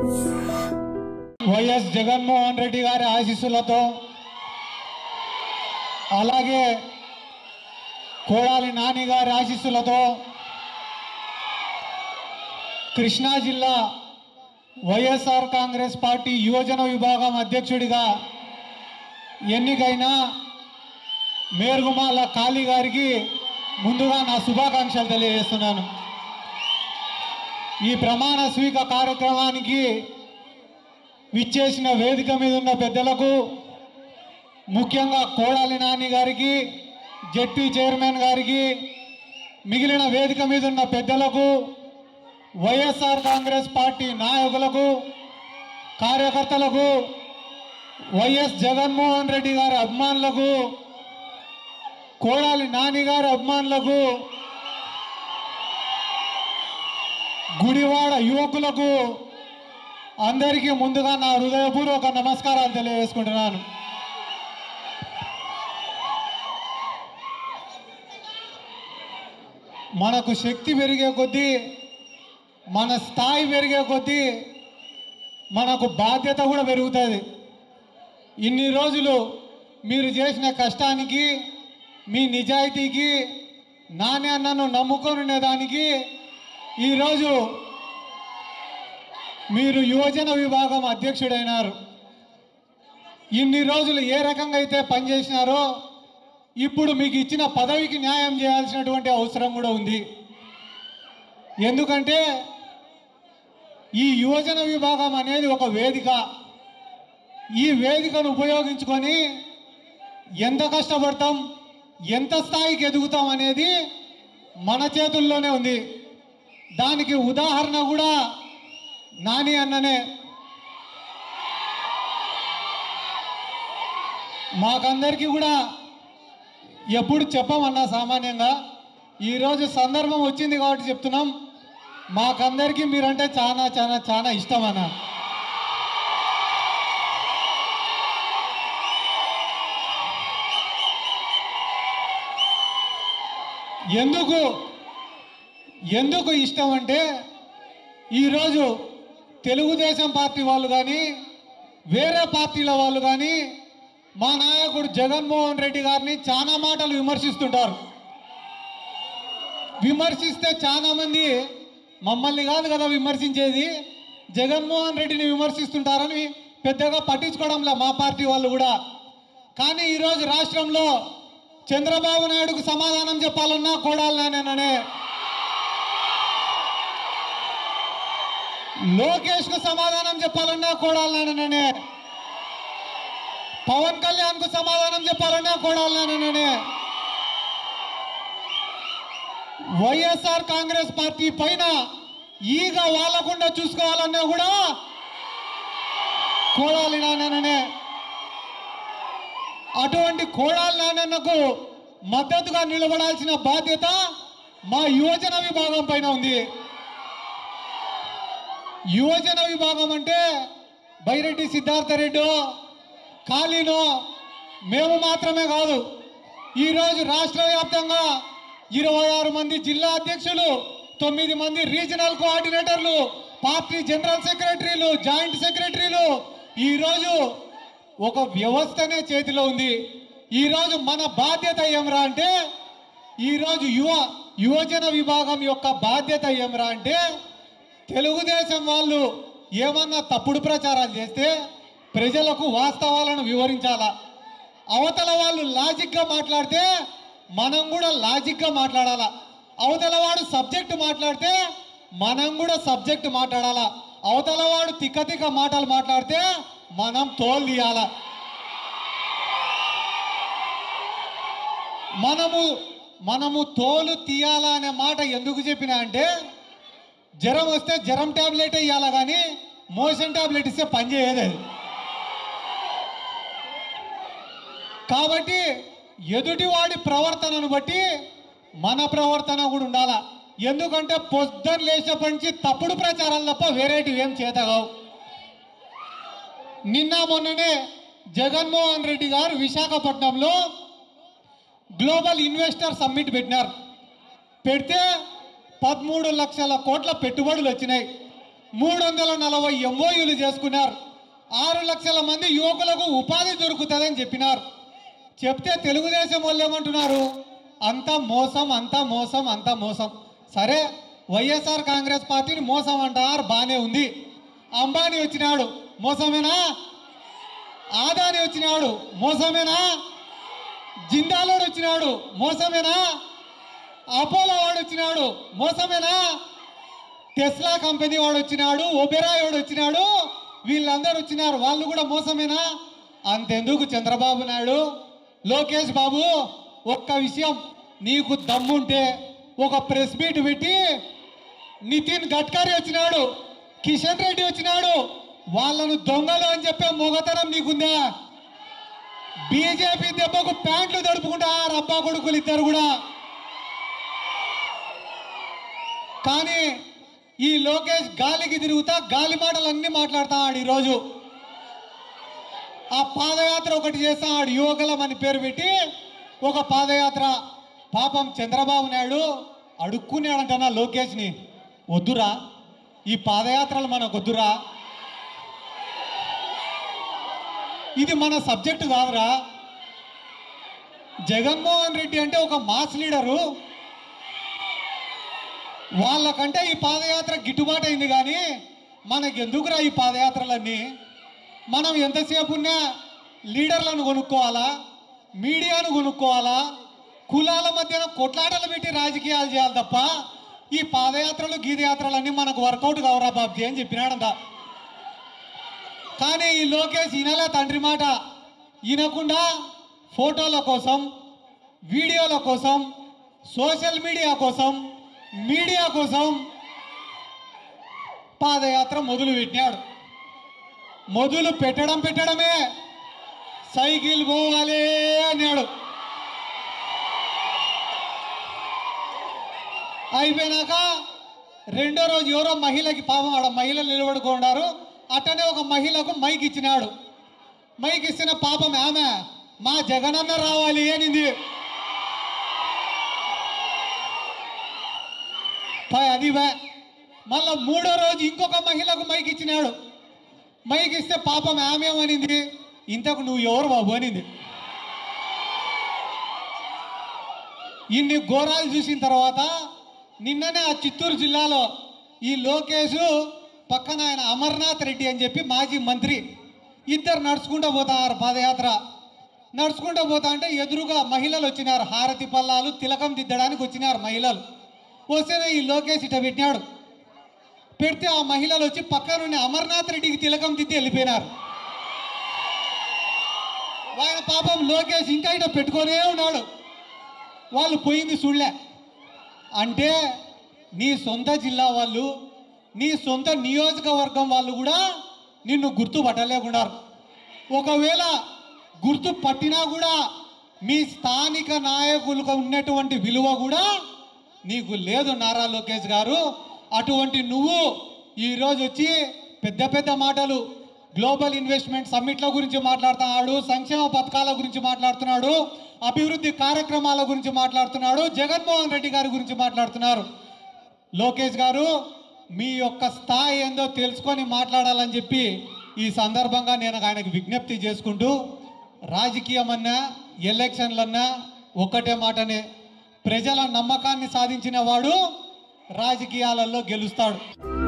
YS Jaganmohan Reddy గారి ఆశీస్సులతో అలాగే కోడాలి నాని గారి ఆశీస్సులతో కృష్ణా జిల్లా వైఎస్ఆర్ కాంగ్రెస్ పార్టీ యువజన విభాగం అధ్యక్షుడిగా ఎన్నికైన మేరుగుమాల కాళీ గారికి ముందుగా నా శుభాకాంక్షలు తెలియజేస్తున్నాను। ఈ ప్రమాణ స్వీకార కార్యక్రమానికి విచ్చేసిన వేదిక మీద ఉన్న పెద్దలకు, ముఖ్యంగా కోడాలి నాని గారికి, జెడ్పీ చైర్మన్ గారికి, మిగిలిన వేదిక మీద ఉన్న పెద్దలకు, వైఎస్ఆర్ కాంగ్రెస్ పార్టీ నాయకులకు, కార్యకర్తలకు, వైఎస్ జగన్మోహన్ రెడ్డి గారి అభిమానులకు, కోడాలి నాని గారి అభిమానులకు, గుడివాడ యువకులకు అందరికీ ముందుగా నా హృదయపూర్వక నమస్కారాలు తెలియజేసుకుంటున్నాను। మనకు శక్తి పెరిగే కొద్దీ, మన స్థాయి పెరిగే కొద్దీ మనకు బాధ్యత కూడా పెరుగుతుంది। ఇన్ని రోజులు మీరు చేసిన కష్టానికి, మీ నిజాయితీకి, నాని అన్నను నమ్ముకొని దానికి ఈరోజు మీరు యువజన విభాగం అధ్యక్షుడైనారు। ఇన్ని రోజులు ఏ రకంగా అయితే పనిచేసినారో ఇప్పుడు మీకు ఇచ్చిన పదవికి న్యాయం చేయాల్సినటువంటి అవసరం కూడా ఉంది। ఎందుకంటే ఈ యువజన విభాగం అనేది ఒక వేదిక। ఈ వేదికను ఉపయోగించుకొని ఎంత కష్టపడతాం, ఎంత స్థాయికి ఎదుగుతాం అనేది మన చేతుల్లోనే ఉంది। దానికి ఉదాహరణ కూడా నాని అన్ననే। మాకందరికీ కూడా ఎప్పుడు చెప్పమన్నా సామాన్యంగా, ఈరోజు సందర్భం వచ్చింది కాబట్టి చెప్తున్నాం, మాకందరికీ మీరంటే చాలా చాలా చాలా ఇష్టం అన్న। ఎందుకు ఇష్టం అంటే ఈరోజు తెలుగుదేశం పార్టీ వాళ్ళు కానీ, వేరే పార్టీల వాళ్ళు కానీ మా నాయకుడు జగన్మోహన్ రెడ్డి గారిని చాలా మాటలు విమర్శిస్తుంటారు। విమర్శిస్తే చాలామంది మమ్మల్ని కాదు కదా విమర్శించేది, జగన్మోహన్ రెడ్డిని విమర్శిస్తుంటారని పెద్దగా పట్టించుకోవడంలే మా పార్టీ వాళ్ళు కూడా। కానీ ఈరోజు రాష్ట్రంలో చంద్రబాబు నాయుడుకు సమాధానం చెప్పాలన్నా కోడాలి నానేననే, లోకేష్కు సమాధానం చెప్పాలన్నా కోడాలి నానేననే, పవన్ కళ్యాణ్కు సమాధానం చెప్పాలన్నా కోడాలి నానేననే, వైఎస్ఆర్ కాంగ్రెస్ పార్టీ పైన ఈగ వాళ్ళకుండా చూసుకోవాలన్నా కూడా కోడాలి నానేననే। అటువంటి కోడాలి నానన్నకు మద్దతుగా నిలబడాల్సిన బాధ్యత మా యువజన విభాగం పైన ఉంది। యువజన విభాగం అంటే బైరెడ్డి సిద్ధార్థ రెడ్డి, కాళీనో మేము మాత్రమే కాదు, ఈరోజు రాష్ట్ర వ్యాప్తంగా 26 మంది జిల్లా అధ్యక్షులు, 9 మంది రీజనల్ కోఆర్డినేటర్లు, పార్టీ జనరల్ సెక్రటరీలు, జాయింట్ సెక్రటరీలు, ఈరోజు ఒక వ్యవస్థనే చేతిలో ఉంది। ఈరోజు మన బాధ్యత ఏమరా అంటే, ఈరోజు యువజన విభాగం యొక్క బాధ్యత ఏమరా అంటే, తెలుగుదేశం వాళ్ళు ఏమన్నా తప్పుడు ప్రచారాలు చేస్తే ప్రజలకు వాస్తవాలను వివరించాలా। అవతల వాళ్ళు లాజిక్గా మాట్లాడితే మనం కూడా లాజిక్గా మాట్లాడాలా। అవతల వాడు సబ్జెక్టు మాట్లాడితే మనం కూడా సబ్జెక్టు మాట్లాడాలా। అవతల వాడు తిక్క తిక్క మాటలు మాట్లాడితే మనం తోలు తీయాల। మనము తోలు తీయాలా అనే మాట ఎందుకు చెప్పినా అంటే, జ్వరం వస్తే జ్వరం టాబ్లెట్ ఇవ్వాలా కానీ మోషన్ టాబ్లెట్ ఇస్తే పని చేయదు। కాబట్టి ఎదుటివాడి ప్రవర్తనను బట్టి మన ప్రవర్తన కూడా ఉండాలా। ఎందుకంటే పొద్దున్న లేచినప్పటి నుంచి తప్పుడు ప్రచారాలు తప్ప వేరేటివి ఏం చేతగావు। నిన్న మొన్ననే జగన్మోహన్ రెడ్డి గారు విశాఖపట్నంలో గ్లోబల్ ఇన్వెస్టర్ సమ్మిట్ పెట్టినారు। పెడితే 13 లక్షల కోట్ల పెట్టుబడులు వచ్చినాయి। 340 ఎంఓయూలు చేసుకున్నారు. 6 లక్షల మంది యువకులకు ఉపాధి దొరుకుతుందని చెప్పినారు. చెప్తే తెలుగుదేశం వాళ్ళు ఏమంటున్నారు? అంతా మోసం, అంతా మోసం, అంతా మోసం. సరే, వైఎస్ఆర్ కాంగ్రెస్ పార్టీని మోసం అంటారు, బాగానే ఉంది. అంబానీ వచ్చినాడు, మోసమేనా? ఆదాని వచ్చినాడు, మోసమేనా? జిందాలోడు వచ్చినాడు, మోసమేనా? అపోలో వాడు వచ్చినాడు, మోసమేనా? టెస్లా కంపెనీ వాడు వచ్చినాడు, ఒబెరాయ్ వాడు వచ్చినాడు, వీళ్ళందరూ వచ్చినారు, వాళ్ళు కూడా మోసమేనా? అంతెందుకు చంద్రబాబు నాయుడు, లోకేష్ బాబు, ఒక్క విషయం, నీకు దమ్ముంటే ఒక ప్రెస్ మీట్ పెట్టి నితిన్ గడ్కరీ వచ్చినాడు, కిషన్ రెడ్డి వచ్చినాడు, వాళ్ళను దొంగలు అని చెప్పే మొగతనం నీకుందా? బీజేపీ దెబ్బకు ప్యాంట్లు తడుపుకుంటారు అబ్బా కొడుకులు ఇద్దరు కూడా. కానీ ఈ లోకేష్ గాలికి తిరుగుతా గాలి మాటలన్నీ మాట్లాడతాడు. ఈరోజు ఆ పాదయాత్ర ఒకటి చేస్తాడు, యువకులం అని పేరు పెట్టి ఒక పాదయాత్ర. పాపం చంద్రబాబు నాయుడు అడుక్కున్నాడంటనా లోకేష్ని, వద్దురా ఈ పాదయాత్రలు మనకు వద్దురా, ఇది మన సబ్జెక్టు కాదురా. జగన్మోహన్ రెడ్డి అంటే ఒక మాస్ లీడరు, వాళ్ళకంటే ఈ పాదయాత్ర గిట్టుబాటు అయింది, కానీ మనకెందుకురా ఈ పాదయాత్రలన్నీ? మనం ఎంతసేపు ఉన్నా లీడర్లను కొనుక్కోవాలా, మీడియాను కొనుక్కోవాలా, కులాల మధ్యన కొట్లాటలు పెట్టి రాజకీయాలు చేయాలి తప్ప ఈ పాదయాత్రలు గీదయాత్రలన్నీ మనకు వర్కౌట్ కావరా బాబ్జీ అని చెప్పినాడంట. కానీ ఈ లోకేష్ ఈయనలే తండ్రి మాట ఈయనకుండా ఫోటోల కోసం, వీడియోల కోసం, సోషల్ మీడియా కోసం పాదయాత్ర మొదలు పెట్టినాడు. మొదలు పెట్టడమే సైకిల్ పోవాలి అన్నాడు. అయిపోయినాక రెండో రోజు ఎవరో మహిళకి, పాపం ఆడ మహిళలు నిలబడుకున్నారు, అట్టనే ఒక మహిళకు మైక్ ఇచ్చినాడు. మైక్ ఇచ్చిన పాపం ఆమె మా జగనన్న రావాలి అనింది. అది మళ్ళా మూడో రోజు ఇంకొక మహిళకు మైక్ ఇచ్చినాడు. మైక్ ఇస్తే పాపం ఆమె ఏమనింది, ఇంతకు నువ్వు ఎవరు బాబు అనింది. ఇన్ని ఘోరాలు చూసిన తర్వాత నిన్ననే ఆ చిత్తూరు జిల్లాలో ఈ లోకేష్ పక్కన ఆయన అమర్నాథ్ రెడ్డి అని చెప్పి మాజీ మంత్రి ఇద్దరు నడుచుకుంటూ పోతారు పాదయాత్ర. నడుచుకుంటూ పోతా అంటే ఎదురుగా మహిళలు వచ్చినారు, హారతి పల్లాలు తిలకం దిద్దడానికి వచ్చినారు మహిళలు. వస్తేనే ఈ లోకేష్ ఇట పెట్టినాడు. పెడితే ఆ మహిళలు వచ్చి పక్కనున్న అమర్నాథ్ రెడ్డికి తిలకం దిద్ది వెళ్ళిపోయినారు. ఆయన పాపం లోకేష్ ఇంకా ఇట పెట్టుకొనే ఉన్నాడు. వాళ్ళు పోయింది చూడలే. అంటే నీ సొంత జిల్లా వాళ్ళు, నీ సొంత నియోజకవర్గం వాళ్ళు కూడా నిన్ను గుర్తుపట్టలేకున్నారు. ఒకవేళ గుర్తు పట్టినా కూడా మీ స్థానిక నాయకులకు ఉన్నటువంటి విలువ కూడా నీకు లేదు నారా లోకేష్ గారు. అటువంటి నువ్వు ఈరోజు వచ్చి పెద్ద పెద్ద మాటలు, గ్లోబల్ ఇన్వెస్ట్మెంట్ సమ్మిట్ల గురించి మాట్లాడుతున్నాడు, సంక్షేమ పథకాల గురించి మాట్లాడుతున్నాడు, అభివృద్ధి కార్యక్రమాల గురించి మాట్లాడుతున్నాడు, జగన్మోహన్ రెడ్డి గారి గురించి మాట్లాడుతున్నారు. లోకేష్ గారు మీ యొక్క స్థాయి ఏందో తెలుసుకొని మాట్లాడాలని చెప్పి ఈ సందర్భంగా నేను ఆయనకు విజ్ఞప్తి చేసుకుంటూ, రాజకీయమన్నా ఎలక్షన్లన్నా ఒక్కటే మాటనే, ప్రజల నమ్మకాన్ని సాధించిన వాడు రాజకీయాలలో గెలుస్తాడు.